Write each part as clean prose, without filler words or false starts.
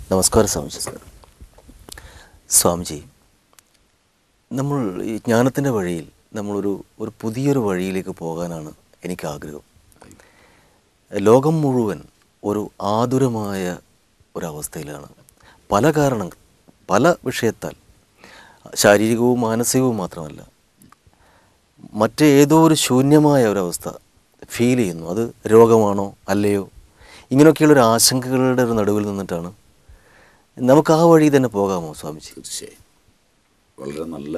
നമസ്കാരം സ്വാമിജി. സ്വാമിജി, നമ്മൾ ഈ ജ്ഞാനത്തിൻ്റെ വഴിയിൽ ഒരു പുതിയൊരു വഴിയിലേക്ക് പോകാനാണ് എനിക്ക് ആഗ്രഹം. ലോകം മുഴുവൻ ഒരു ആതുരമായ ഒരവസ്ഥയിലാണ്. പല കാരണങ്ങൾ, പല വിഷയത്താൽ, ശാരീരികവും മാനസികവും മാത്രമല്ല, മറ്റേതോ ഒരു ശൂന്യമായ ഒരവസ്ഥ ഫീൽ ചെയ്യുന്നു. അത് രോഗമാണോ അല്ലയോ, ഇങ്ങനെയൊക്കെയുള്ളൊരു ആശങ്കകളുടെ ഒരു നടുവിൽ നിന്നിട്ടാണ്. നമുക്ക് ആ വഴി തന്നെ പോകാമോ സ്വാമിജി? തീർച്ചയായും വളരെ നല്ല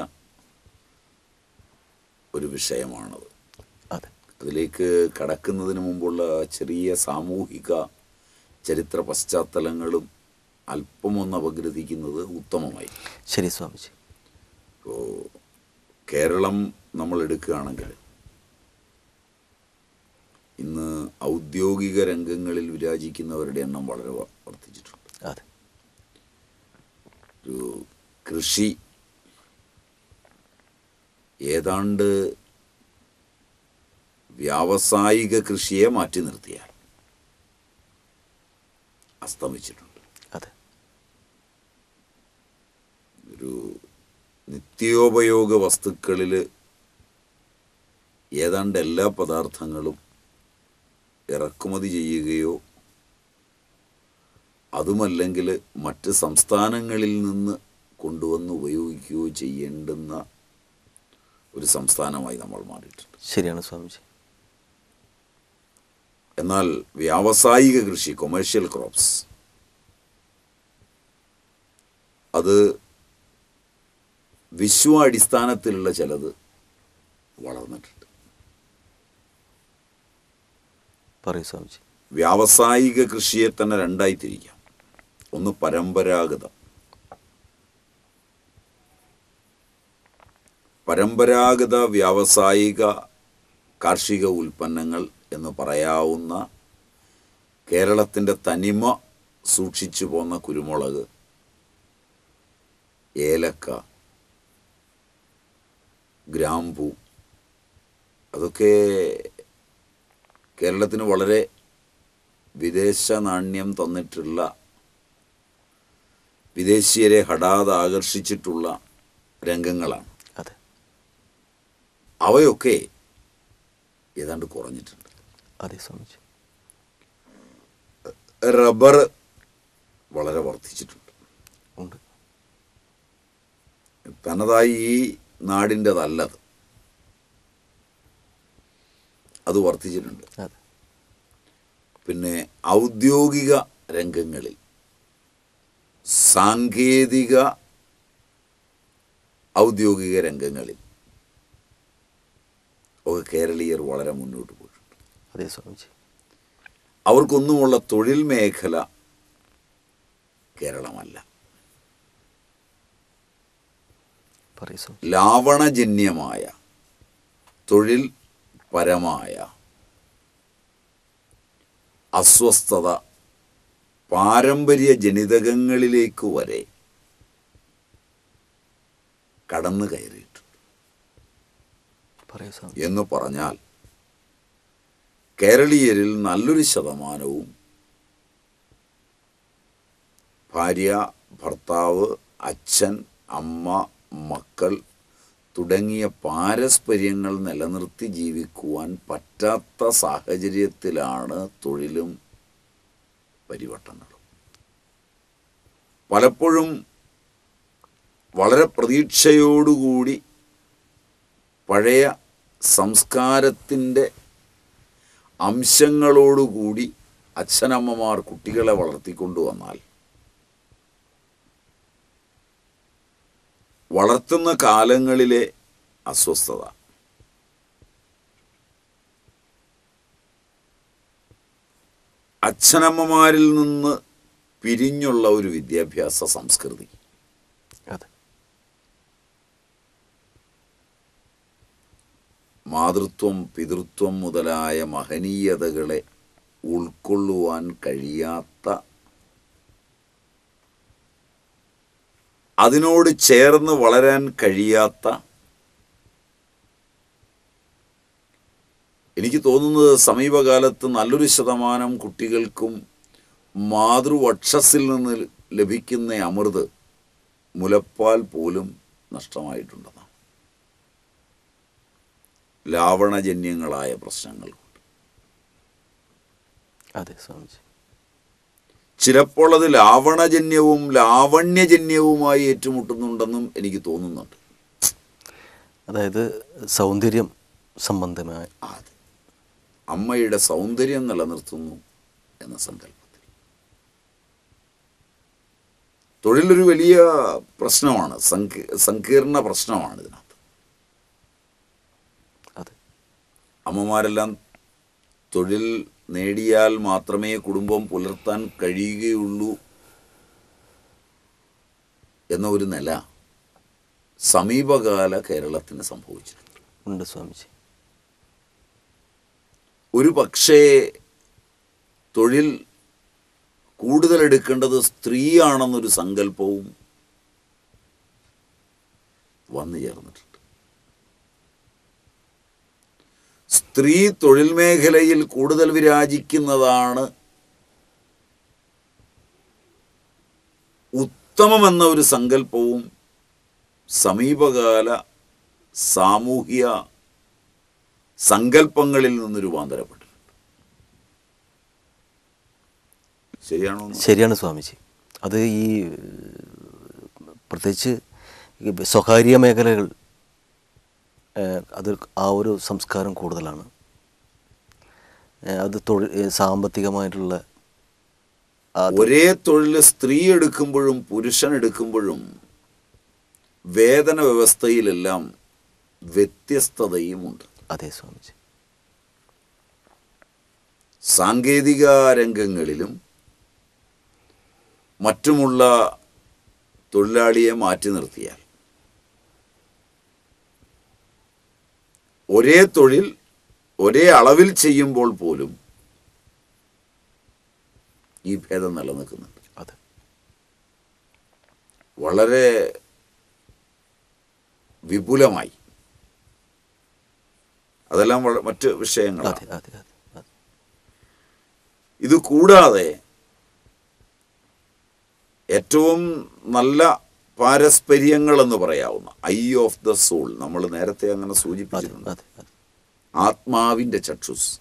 ഒരു വിഷയമാണത്. അതെ. അതിലേക്ക് കടക്കുന്നതിന് മുമ്പുള്ള ചെറിയ സാമൂഹിക ചരിത്ര പശ്ചാത്തലങ്ങളും അല്പമൊന്ന് അപഗ്രഥിക്കുന്നത് ഉത്തമമായി. ശരി സ്വാമിജി. ഇപ്പോൾ കേരളം നമ്മൾ എടുക്കുകയാണെങ്കിൽ ഇന്ന് ഔദ്യോഗിക രംഗങ്ങളിൽ വിരാജിക്കുന്നവരുടെ എണ്ണം വളരെ വർദ്ധിച്ചിട്ടുണ്ട്. അതെ. ഒരു കൃഷി ഏതാണ്ട് വ്യാവസായിക കൃഷിയെ മാറ്റി നിർത്തിയാൽ അസ്തമിച്ചിട്ടുണ്ട്. അതെ. ഒരു നിത്യോപയോഗ വസ്തുക്കളിൽ ഏതാണ്ട് എല്ലാ പദാർത്ഥങ്ങളും ഇറക്കുമതി ചെയ്യുകയോ അതുമല്ലെങ്കിൽ മറ്റ് സംസ്ഥാനങ്ങളിൽ നിന്ന് കൊണ്ടുവന്ന് ഉപയോഗിക്കുകയോ ചെയ്യേണ്ടുന്ന ഒരു സംസ്ഥാനമായി നമ്മൾ മാറിയിട്ടുണ്ട്. ശരിയാണ് സ്വാമിജി. എന്നാൽ വ്യാവസായിക കൃഷി, കൊമേഴ്ഷ്യൽ ക്രോപ്സ്, അത് വിശ്വാടിസ്ഥാനത്തിലുള്ള ചിലത് വളർന്നിട്ടുണ്ട്. പറയൂ സ്വാമിജി. വ്യാവസായിക കൃഷിയെ തന്നെ രണ്ടായി തിരിക്കാം. ഒന്ന് പരമ്പരാഗത വ്യാവസായിക കാർഷിക ഉൽപ്പന്നങ്ങൾ എന്ന് പറയാവുന്ന കേരളത്തിൻ്റെ തനിമ സൂക്ഷിച്ചു പോന്ന കുരുമുളക്, ഏലക്ക, ഗ്രാമ്പൂ, അതൊക്കെ കേരളത്തിന് വളരെ വിദേശ നാണ്യം തന്നിട്ടുള്ള, വിദേശീയരെ ഹഠാത് ആകർഷിച്ചിട്ടുള്ള രംഗങ്ങളാണ്. അതെ. അവയൊക്കെ ഏതാണ്ട് കുറഞ്ഞിട്ടുണ്ട്. അതെ സ്വാമിജി. റബ്ബർ വളരെ വർദ്ധിച്ചിട്ടുണ്ട്. ഉണ്ട്. തനതായി ഈ നാടിൻ്റെതല്ലത്, അത് വർദ്ധിച്ചിട്ടുണ്ട്. അതെ. പിന്നെ ഔദ്യോഗിക രംഗങ്ങളിൽ, സാങ്കേതിക ഔദ്യോഗിക രംഗങ്ങളിൽ ഒക്കെ കേരളീയർ വളരെ മുന്നോട്ട് പോയിട്ടുണ്ട്. അതെ സ്വാമിജി. അവർക്കൊന്നുമുള്ള തൊഴിൽ മേഖല കേരളമല്ല. പറയൂ സ്വാമി. ലാവണജന്യമായ, തൊഴിൽ പരമായ അസ്വസ്ഥത പാരമ്പര്യ ജനിതകങ്ങളിലേക്ക് വരെ കടന്നു കയറിയിട്ടുണ്ട്. പറയൂ സ്വാമി. എന്ന് പറഞ്ഞാൽ കേരളീയരിൽ നല്ലൊരു ശതമാനവും ഭാര്യ, ഭർത്താവ്, അച്ഛൻ, അമ്മ, മക്കൾ തുടങ്ങിയ പാരസ്പര്യങ്ങൾ നിലനിർത്തി ജീവിക്കുവാൻ പറ്റാത്ത സാഹചര്യത്തിലാണ് തൊഴിലും പരിവട്ടങ്ങളും. പലപ്പോഴും വളരെ പ്രതീക്ഷയോടുകൂടി പഴയ സംസ്കാരത്തിൻ്റെ അംശങ്ങളോടുകൂടി അച്ഛനമ്മമാർ കുട്ടികളെ വളർത്തിക്കൊണ്ടുവന്നാൽ വളർത്തുന്ന കാലങ്ങളിലെ അസ്വസ്ഥത, അച്ഛനമ്മമാരിൽ നിന്ന് പിരിഞ്ഞുള്ള ഒരു വിദ്യാഭ്യാസ സംസ്കൃതി, മാതൃത്വം, പിതൃത്വം മുതലായ മഹനീയതകളെ ഉൾക്കൊള്ളുവാൻ കഴിയാത്ത, അതിനോട് ചേർന്ന് വളരാൻ കഴിയാത്ത, എനിക്ക് തോന്നുന്നത് സമീപകാലത്ത് നല്ലൊരു ശതമാനം കുട്ടികൾക്കും മാതൃവക്ഷസിൽ നിന്ന് ലഭിക്കുന്ന അമൃത് മുലപ്പാൽ പോലും നഷ്ടമായിട്ടുണ്ടെന്നാണ്. ലാവണജന്യങ്ങളായ പ്രശ്നങ്ങൾ കൊണ്ട്. അതെ സ്വാമിജി. ചിലപ്പോൾ അത് ലാവണജന്യവും ലാവണ്യജന്യവുമായി ഏറ്റുമുട്ടുന്നുണ്ടെന്നും എനിക്ക് തോന്നുന്നുണ്ട്. അതായത് സൗന്ദര്യം സംബന്ധമായ അതെ, അമ്മയുടെ സൗന്ദര്യം നിലനിർത്തുന്നു എന്ന സങ്കല്പത്തിൽ. തൊഴിലൊരു വലിയ പ്രശ്നമാണ്, സങ്കീർണ പ്രശ്നമാണ് ഇതിനകത്ത്. അതെ, അമ്മമാരെല്ലാം തൊഴിൽ നേടിയാൽ മാത്രമേ കുടുംബം പുലർത്താൻ കഴിയുകയുള്ളൂ എന്ന ഒരു നില സമീപകാല കേരളത്തിന് സംഭവിച്ചിട്ടുണ്ട്. ഉണ്ട് സ്വാമിജി. ഒരു പക്ഷേ തൊഴിൽ കൂടുതൽ എടുക്കേണ്ടത് സ്ത്രീയാണെന്നൊരു സങ്കല്പവും വന്നു ചേർന്നിട്ടുണ്ട്. സ്ത്രീ തൊഴിൽ മേഖലയിൽ കൂടുതൽ വിരാജിക്കുന്നതാണ് ഉത്തമമെന്ന ഒരു സങ്കല്പവും സമീപകാല സാമൂഹിക സങ്കല്പങ്ങളിൽ നിന്ന് രൂപാന്തരപ്പെട്ടിട്ടുണ്ട്. ശരിയാണോ? ശരിയാണ് സ്വാമിജി. അത് ഈ പ്രത്യേകിച്ച് സ്വകാര്യ മേഖലകൾ അത് ആ ഒരു സംസ്കാരം കൂടുതലാണ്. അത് സാമ്പത്തികമായിട്ടുള്ള ഒരേ തൊഴിൽ സ്ത്രീ എടുക്കുമ്പോഴും പുരുഷൻ എടുക്കുമ്പോഴും വേതന വ്യവസ്ഥയിലെല്ലാം വ്യത്യസ്തതയുമുണ്ട്. അതെ സ്വാമിജി. സാങ്കേതിക രംഗങ്ങളിലും മറ്റുമുള്ള തൊഴിലാളിയെ മാറ്റി നിർത്തിയാൽ ഒരേ തൊഴിൽ ഒരേ അളവിൽ ചെയ്യുമ്പോൾ പോലും ഈ ഭേദം നിലനിൽക്കുന്നുണ്ട്. അതെ, വളരെ വിപുലമായി. അതെല്ലാം മറ്റ് വിഷയങ്ങളാണ്. അതെ, അതെ, അതെ. ഇത് കൂടാതെ ഏറ്റവും നല്ല പാരസ്പര്യങ്ങൾ എന്ന് പറയാവുന്ന ഐ ഓഫ് ദ സോൾ, നമ്മൾ നേരത്തെ അങ്ങനെ സൂചിപ്പിച്ചിട്ടുണ്ട്. ആത്മാവിൻ്റെ ചക്ഷുസ്.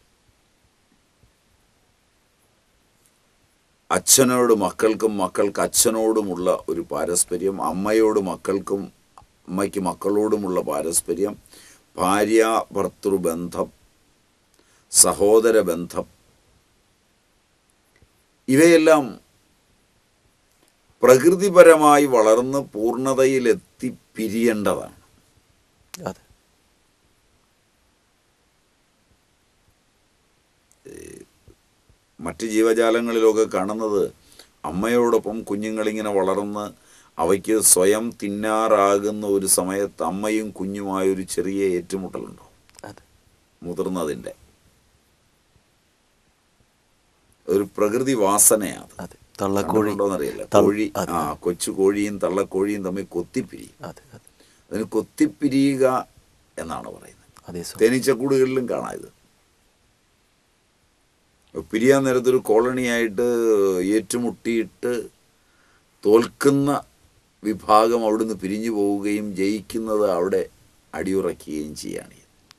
അച്ഛനോട് മക്കൾക്കും മക്കൾക്ക് അച്ഛനോടുമുള്ള ഒരു പാരസ്പര്യം, അമ്മയോട് മക്കൾക്കും അമ്മയ്ക്ക് മക്കളോടുമുള്ള പാരസ്പര്യം, ഭാര്യ ഭർത്തൃബന്ധം, സഹോദര ബന്ധം, ഇവയെല്ലാം പ്രകൃതിപരമായി വളർന്ന് പൂർണ്ണതയിലെത്തി പിരിയേണ്ടതാണ്. അതെ, മറ്റ് ജീവജാലങ്ങളിലൊക്കെ കാണുന്നത് അമ്മയോടൊപ്പം കുഞ്ഞുങ്ങളിങ്ങനെ വളർന്ന് അവയ്ക്ക് സ്വയം തിന്നാറാകുന്ന ഒരു സമയത്ത് അമ്മയും കുഞ്ഞുമായൊരു ചെറിയ ഏറ്റുമുട്ടലുണ്ടോ? മുതിർന്നതിൻ്റെ ഒരു പ്രകൃതി വാസനയാണ്. തള്ളക്കോഴിണ്ടോന്നറിയില്ല. കോഴി, കൊച്ചു കോഴിയും തള്ളക്കോഴിയും തമ്മിൽ കൊത്തിപ്പിരിയും. അതിന് കൊത്തിപ്പിരിയുക എന്നാണ് പറയുന്നത്. തേനീച്ചക്കൂടുകളിലും കാണാം ഇത്. പിരിയാൻ നേരത്തൊരു കോളണിയായിട്ട് ഏറ്റുമുട്ടിയിട്ട് തോൽക്കുന്ന വിഭാഗം അവിടുന്ന് പിരിഞ്ഞു പോവുകയും ജയിക്കുന്നത് അവിടെ അടിയുറയ്ക്കുകയും ചെയ്യാണ്.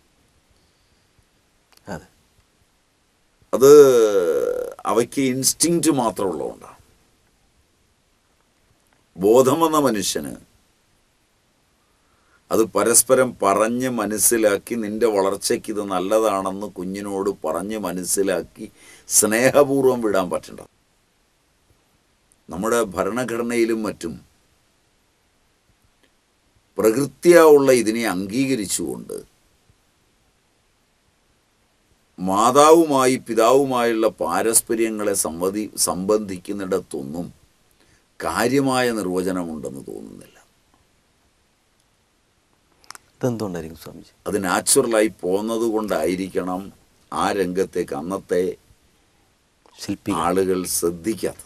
അത് അവയ്ക്ക് ഇൻസ്റ്റിങ്ക്റ്റ് മാത്രമുള്ളതുകൊണ്ടാണ്. ബോധമെന്ന മനുഷ്യന് അത് പരസ്പരം പറഞ്ഞ് മനസ്സിലാക്കി, നിന്റെ വളർച്ചയ്ക്ക് ഇത് നല്ലതാണെന്ന് കുഞ്ഞിനോട് പറഞ്ഞ് മനസ്സിലാക്കി സ്നേഹപൂർവ്വം വിടാൻ പറ്റണ്ട. നമ്മുടെ ഭരണഘടനയിലും മറ്റും പ്രകൃത്യാ ഉള്ള ഇതിനെ അംഗീകരിച്ചുകൊണ്ട് മാതാവുമായി പിതാവുമായുള്ള പാരസ്പര്യങ്ങളെ സംബന്ധിക്കുന്നിടത്തൊന്നും കാര്യമായ നിർവചനമുണ്ടെന്ന് തോന്നുന്നില്ല. അതെന്തുകൊണ്ടായിരിക്കും സ്വാമിജി? അത് നാച്ചുറലായി പോന്നത് കൊണ്ടായിരിക്കണം ആ രംഗത്തേക്ക് അന്നത്തെ ആളുകൾ ശ്രദ്ധിക്കാത്തത്.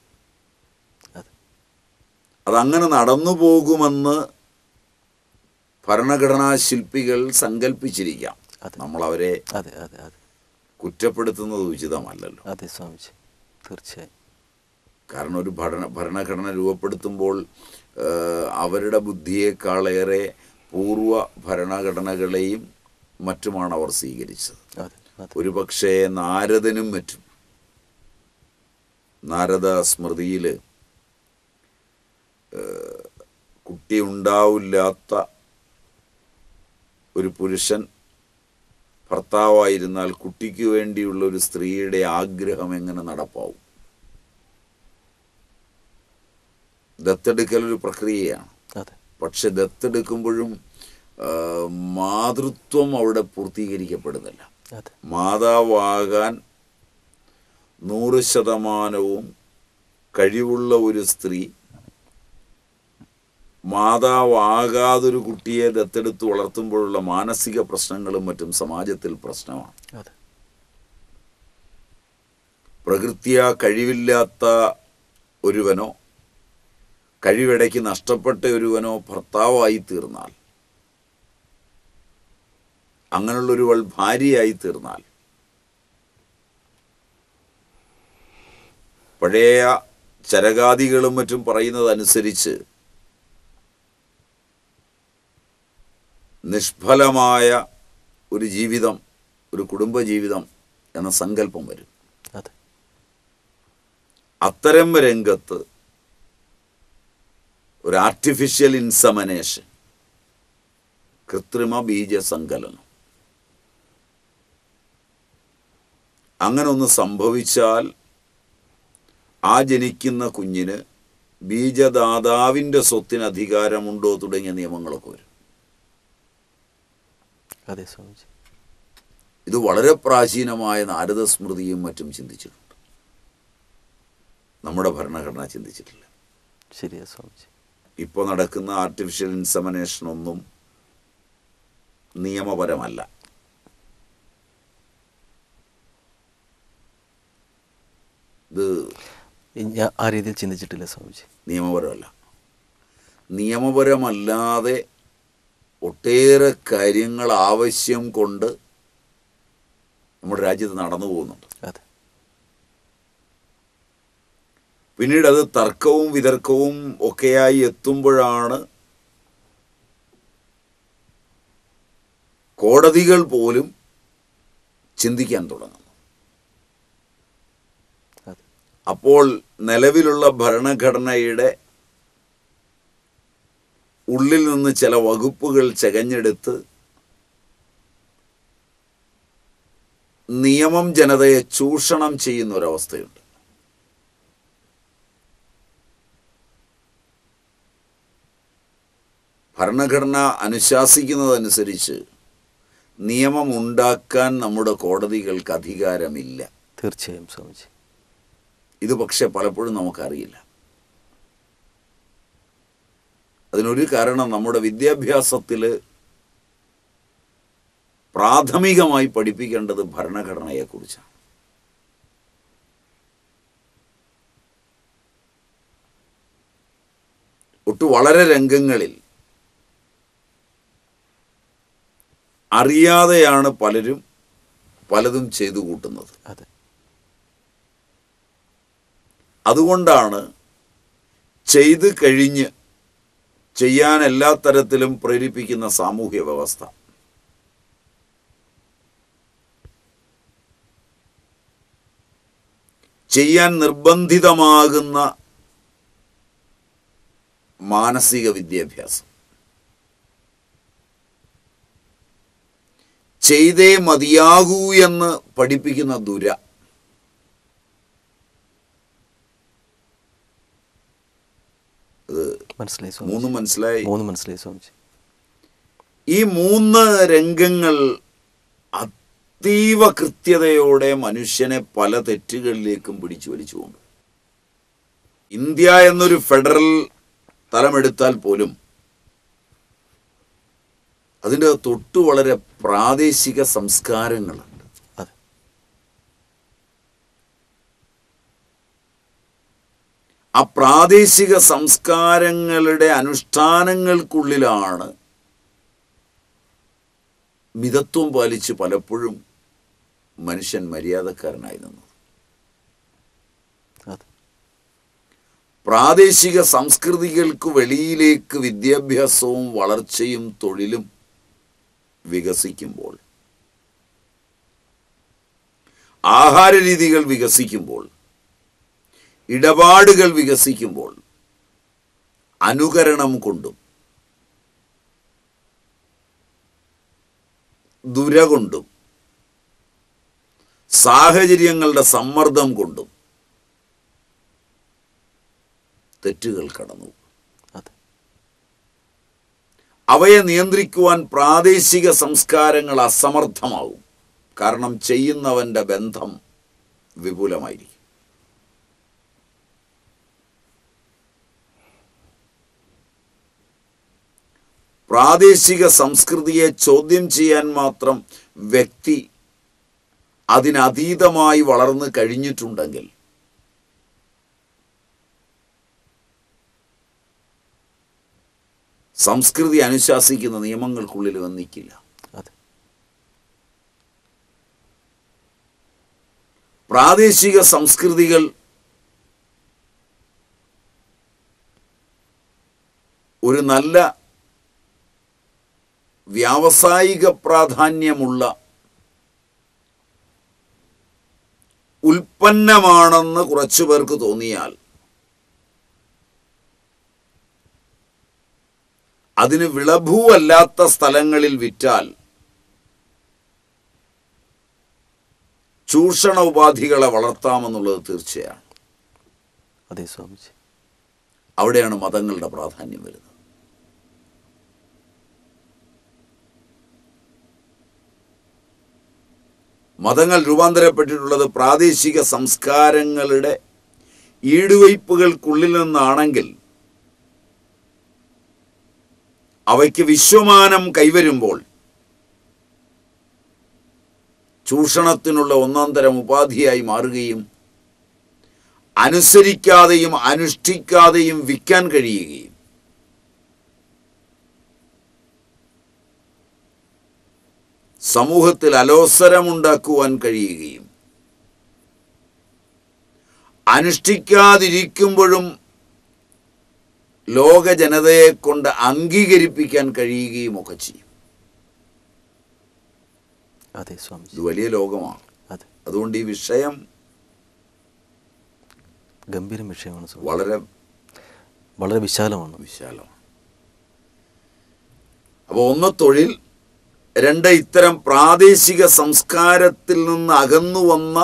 അതങ്ങനെ നടന്നു പോകുമെന്ന് ഭരണഘടനാ ശില്പികൾ സങ്കല്പിച്ചിരിക്കാം. നമ്മളവരെ കുറ്റപ്പെടുത്തുന്നത് ഉചിതമല്ലല്ലോ. അതെ സ്വാമിജി, തീർച്ചയായും. കാരണം ഒരു ഭരണഘടന രൂപപ്പെടുത്തുമ്പോൾ അവരുടെ ബുദ്ധിയേക്കാളേറെ പൂർവ ഭരണഘടനകളെയും മറ്റുമാണ് അവർ സ്വീകരിച്ചത്. ഒരു പക്ഷേ നാരദനും മറ്റും നാരദ സ്മൃതിയിൽ കുട്ടി ഉണ്ടാവില്ലാത്ത ഒരു പുരുഷൻ ഭർത്താവായിരുന്നാൽ കുട്ടിക്ക് വേണ്ടിയുള്ള ഒരു സ്ത്രീയുടെ ആഗ്രഹം എങ്ങനെ നടപ്പാവും? ദത്തെടുക്കൽ ഒരു പ്രക്രിയയാണ്. പക്ഷെ ദത്തെടുക്കുമ്പോഴും മാതൃത്വം അവിടെ പൂർത്തീകരിക്കപ്പെടുന്നില്ല. മാതാവാകാൻ 100% കഴിവുള്ള ഒരു സ്ത്രീ മാതാവാകാതൊരു കുട്ടിയെ ദത്തെടുത്ത് വളർത്തുമ്പോഴുള്ള മാനസിക പ്രശ്നങ്ങളും മറ്റും സമാജത്തിൽ പ്രശ്നമാണ്. പ്രകൃത്യാ കഴിവില്ലാത്ത ഒരുവനോ കഴിവിടയ്ക്ക് നഷ്ടപ്പെട്ട ഒരുവനോ ഭർത്താവായി തീർന്നാൽ, അങ്ങനെയുള്ളൊരുവൾ ഭാര്യയായി തീർന്നാൽ, പഴയ ചരകാദികളും മറ്റും പറയുന്നതനുസരിച്ച് നിഷ്ഫലമായ ഒരു ജീവിതം, ഒരു കുടുംബജീവിതം എന്ന സങ്കല്പം വരും. അത്തരം രംഗത്ത് ഒരു ആർട്ടിഫിഷ്യൽ ഇൻസെമിനേഷൻ, കൃത്രിമ ബീജസങ്കലനം, അങ്ങനെ ഒന്ന് സംഭവിച്ചാൽ ആ ജനിക്കുന്ന കുഞ്ഞിന് ബീജദാതാവിൻ്റെ സ്വത്തിന് അധികാരമുണ്ടോ തുടങ്ങിയ നിയമങ്ങളൊക്കെ വരും. ഇത് വളരെ പ്രാചീനമായ നാരദ സ്മൃതിയും മറ്റും ചിന്തിച്ചിട്ടുണ്ട്. നമ്മുടെ ഭരണഘടന ചിന്തിച്ചിട്ടില്ല. ശരിയാ സ്വാമിജി. ഇപ്പോൾ നടക്കുന്ന ആർട്ടിഫിഷ്യൽ ഇൻസെമിനേഷൻ ഒന്നും നിയമപരമല്ല. ഇത് ഞാൻ ആ രീതിയിൽ ചിന്തിച്ചിട്ടില്ല സ്വാമിജി. നിയമപരമല്ല. നിയമപരമല്ലാതെ ഒട്ടേറെ കാര്യങ്ങൾ ആവശ്യം കൊണ്ട് നമ്മുടെ രാജ്യത്ത് നടന്നു പോകുന്നുണ്ട്. പിന്നീട് അത് തർക്കവും വിതർക്കവും ഒക്കെയായി എത്തുമ്പോഴാണ് കോടതികൾ പോലും ചിന്തിക്കാൻ തുടങ്ങുന്നത്. അപ്പോൾ നിലവിലുള്ള ഭരണഘടനയുടെ ഉള്ളിൽ നിന്ന് ചില വകുപ്പുകൾ ചകഞ്ഞെടുത്ത് നിയമം ജനതയെ ചൂഷണം ചെയ്യുന്ന ഒരവസ്ഥയുണ്ട്. ഭരണഘടന അനുശാസിക്കുന്നതനുസരിച്ച് നിയമം ഉണ്ടാക്കാൻ നമ്മുടെ കോടതികൾക്ക് അധികാരമില്ല. തീർച്ചയായും സ്വാമിജി. ഇത് പക്ഷെ പലപ്പോഴും നമുക്കറിയില്ല. അതിനൊരു കാരണം നമ്മുടെ വിദ്യാഭ്യാസത്തിൽ പ്രാഥമികമായി പഠിപ്പിക്കേണ്ടത് ഭരണഘടനയെക്കുറിച്ചാണ്. വളരെ രംഗങ്ങളിൽ അറിയാതെയാണ് പലരും പലതും ചെയ്തു കൂട്ടുന്നത്. അതുകൊണ്ടാണ് ചെയ്ത് കഴിഞ്ഞ് ചെയ്യാൻ എല്ലാ തരത്തിലും പ്രേരിപ്പിക്കുന്ന സാമൂഹ്യ വ്യവസ്ഥ. ചെയ്യാൻ നിർബന്ധിതമാകുന്ന മാനസിക വിദ്യാഭ്യാസം, ചെയ്തേ മതിയാകൂ എന്ന് പഠിപ്പിക്കുന്ന ദുര, മൂന്ന് മനസ്സിലായി സ്വാമിജി. ഈ മൂന്ന് രംഗങ്ങൾ അതീവ കൃത്യതയോടെ മനുഷ്യനെ പല തെറ്റുകളിലേക്കും പിടിച്ചു വലിച്ചുകൊണ്ട്, ഇന്ത്യ എന്നൊരു ഫെഡറൽ തലമെടുത്താൽ പോലും അതിൻ്റെ തൊട്ടു വളരെ പ്രാദേശിക സംസ്കാരങ്ങളുണ്ട്. ആ പ്രാദേശിക സംസ്കാരങ്ങളുടെ അനുഷ്ഠാനങ്ങൾക്കുള്ളിലാണ് മിതത്വം പാലിച്ച് പലപ്പോഴും മനുഷ്യൻ മര്യാദക്കാരനായി നിന്നത്. പ്രാദേശിക സംസ്കൃതികൾക്ക് വെളിയിലേക്ക് വിദ്യാഭ്യാസവും വളർച്ചയും തൊഴിലും വികസിക്കുമ്പോൾ, ആഹാരരീതികൾ വികസിക്കുമ്പോൾ, ഇടപാടുകൾ വികസിക്കുമ്പോൾ, അനുകരണം കൊണ്ടും ദുര കൊണ്ടും സാഹചര്യങ്ങളുടെ സമ്മർദ്ദം കൊണ്ടും തെറ്റുകൾ കടന്നു. അവയെ നിയന്ത്രിക്കുവാൻ പ്രാദേശിക സംസ്കാരങ്ങൾ അസമർത്ഥമാവും. കാരണം ചെയ്യുന്നവന്റെ ബന്ധം വിപുലമായിരിക്കും. പ്രാദേശിക സംസ്കൃതിയെ ചോദ്യം ചെയ്യാൻ മാത്രം വ്യക്തി അതിനതീതമായി വളർന്നു കഴിഞ്ഞിട്ടുണ്ടെങ്കിൽ സംസ്കൃതി അനുശാസിക്കുന്ന നിയമങ്ങൾക്കുള്ളിൽ വന്നിക്കില്ല. പ്രാദേശിക സംസ്കൃതികൾ ഒരു നല്ല വ്യാവസായിക പ്രാധാന്യമുള്ള ഉൽപ്പന്നമാണെന്ന് കുറച്ചു പേർക്ക് തോന്നിയാൽ അതിന് വിളഭൂവല്ലാത്ത സ്ഥലങ്ങളിൽ വിറ്റാൽ ചൂഷണ ഉപാധികളെ വളർത്താമെന്നുള്ളത് തീർച്ചയാണ്. അതെ സ്വാമിജി. അവിടെയാണ് മതങ്ങളുടെ പ്രാധാന്യം വരുന്നത്. മതങ്ങൾ രൂപാന്തരപ്പെട്ടിട്ടുള്ളത് പ്രാദേശിക സംസ്കാരങ്ങളുടെ ഈടുവയ്പ്പുകൾക്കുള്ളിൽ നിന്നാണെങ്കിൽ അവയ്ക്ക് വിശ്വമാനം കൈവരുമ്പോൾ ചൂഷണത്തിനുള്ള ഒന്നാം തരം ഉപാധിയായി മാറുകയും അനുസരിക്കാതെയും അനുഷ്ഠിക്കാതെയും വിൽക്കാൻ കഴിയുകയും സമൂഹത്തിൽ അലോസരമുണ്ടാക്കുവാൻ കഴിയുകയും അനുഷ്ഠിക്കാതിരിക്കുമ്പോഴും ലോക ജനതയെ കൊണ്ട് അംഗീകരിപ്പിക്കാൻ കഴിയുകയും ഒക്കെ ചെയ്യും. ഇത് വലിയ ലോകമാണ്. അതുകൊണ്ട് ഈ വിഷയം ഗംഭീര വിഷയമാണ്. വളരെ വളരെ വിശാലമാണ്. അപ്പോൾ ഒന്ന് തൊഴിൽ, രണ്ട് ഇത്തരം പ്രാദേശിക സംസ്കാരത്തിൽ നിന്ന് അകന്നു വന്ന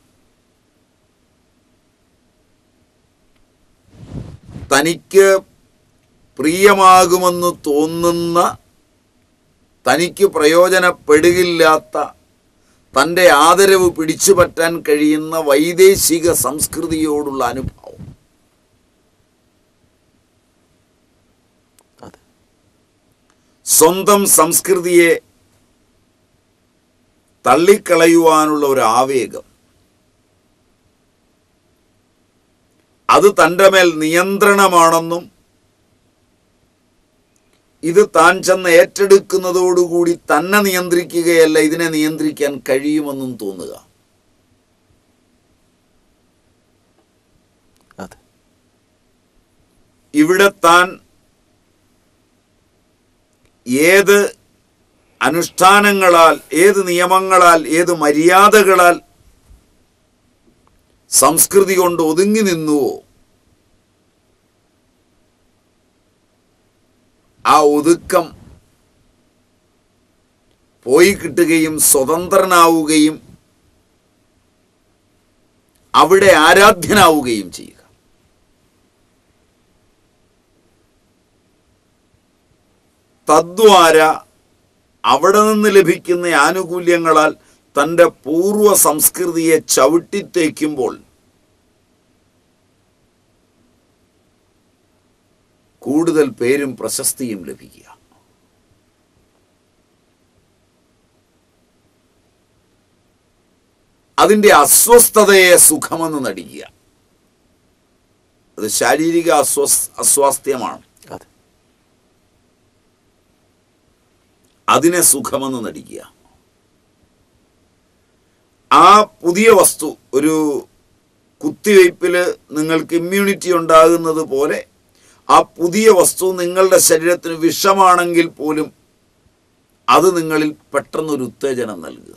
തനിക്ക് പ്രിയമാകുമെന്ന് തോന്നുന്ന തനിക്ക് പ്രയോജനപ്പെടുകില്ലാത്ത തൻ്റെ ആദരവ് പിടിച്ചു പറ്റാൻ കഴിയുന്ന വൈദേശിക സംസ്കൃതിയോടുള്ള അനുഭവം. സ്വന്തം സംസ്കൃതിയെ തള്ളിക്കളയുവാനുള്ള ഒരു ആവേഗം, അത് തൻ്റെ മേൽ നിയന്ത്രണമാണെന്നും ഇത് താൻ ചെന്ന് ഏറ്റെടുക്കുന്നതോടുകൂടി തന്നെ നിയന്ത്രിക്കുകയല്ല, ഇതിനെ നിയന്ത്രിക്കാൻ കഴിയുമെന്നും തോന്നുക. ഇവിടെ താൻ ഏത് അനുഷ്ഠാനങ്ങളാൽ, ഏത് നിയമങ്ങളാൽ, ഏത് മര്യാദകളാൽ സംസ്കൃതി കൊണ്ട് ഒതുങ്ങി നിന്നുവോ ആ ഒതുക്കം പോയി കിട്ടുകയും സ്വതന്ത്രനാവുകയും അവിടെ ആരാധ്യനാവുകയും ചെയ്യുക. തദ്വാര അവിടെ നിന്ന് ലഭിക്കുന്ന ആനുകൂല്യങ്ങളാൽ തൻ്റെ പൂർവ സംസ്കൃതിയെ ചവിട്ടിത്തേക്കുമ്പോൾ കൂടുതൽ പേരും പ്രശസ്തിയും ലഭിക്കുക. അതിൻ്റെ അസ്വസ്ഥതയെ സുഖമെന്ന് നടിക്കുക. അത് ശാരീരിക അസ്വാസ്ഥ്യമാണ്. അതിനെ സുഖമെന്ന് നടിക്കുക. ആ പുതിയ വസ്തു ഒരു കുത്തിവയ്പ്പിൽ നിങ്ങൾക്ക് ഇമ്മ്യൂണിറ്റി ഉണ്ടാകുന്നത് പോലെ ആ പുതിയ വസ്തു നിങ്ങളുടെ ശരീരത്തിന് വിഷമാണെങ്കിൽ പോലും അത് നിങ്ങളിൽ പെട്ടെന്നൊരു ഉത്തേജനം നൽകുക.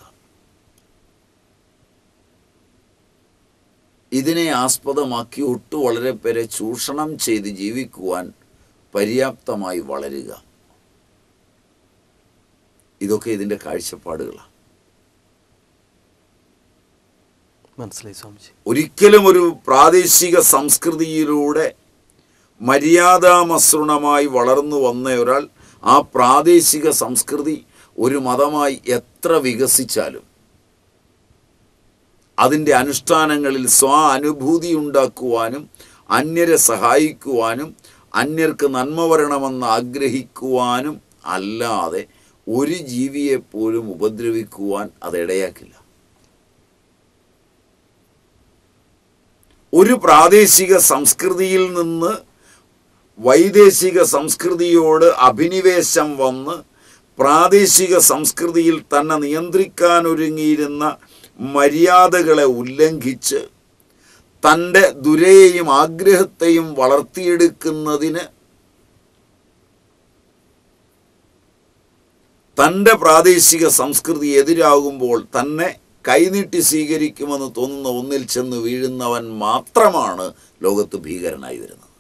ഇതിനെ ആസ്പദമാക്കി വളരെ പേരെ ചൂഷണം ചെയ്ത് ജീവിക്കുവാൻ പര്യാപ്തമായി വളരുക. ഇതൊക്കെ ഇതിൻ്റെ കാഴ്ചപ്പാടുകളാണ്. മനസ്സിലായി സ്വാമിജി. ഒരിക്കലും ഒരു പ്രാദേശിക സംസ്കൃതിയിലൂടെ മര്യാദാമസൃണമായി വളർന്നു വന്ന ഒരാൾ ആ പ്രാദേശിക സംസ്കൃതി ഒരു മതമായി എത്ര വികസിച്ചാലും അതിൻ്റെ അനുഷ്ഠാനങ്ങളിൽ അനുഭൂതി ഉണ്ടാക്കുവാനും അന്യരെ സഹായിക്കുവാനും അന്യർക്ക് നന്മ വരണമെന്ന് ആഗ്രഹിക്കുവാനും അല്ലാതെ ഒരു ജീവിയെപ്പോലും ഉപദ്രവിക്കുവാൻ അതിടയാക്കില്ല. ഒരു പ്രാദേശിക സംസ്കൃതിയിൽ നിന്ന് വൈദേശിക സംസ്കൃതിയോട് അഭിനിവേശം വന്ന് പ്രാദേശിക സംസ്കൃതിയിൽ തന്നെ നിയന്ത്രിക്കാനൊരുങ്ങിയിരുന്ന മര്യാദകളെ ഉല്ലംഘിച്ച് തൻ്റെ ദുരയെയും ആഗ്രഹത്തെയും വളർത്തിയെടുക്കുന്നതിന് തൻ്റെ പ്രാദേശിക സംസ്കൃതി എതിരാകുമ്പോൾ തന്നെ കൈനീട്ടി സ്വീകരിക്കുമെന്ന് തോന്നുന്ന ഒന്നിൽ ചെന്ന് വീഴുന്നവൻ മാത്രമാണ് ലോകത്ത് ഭീകരനായി വരുന്നത്.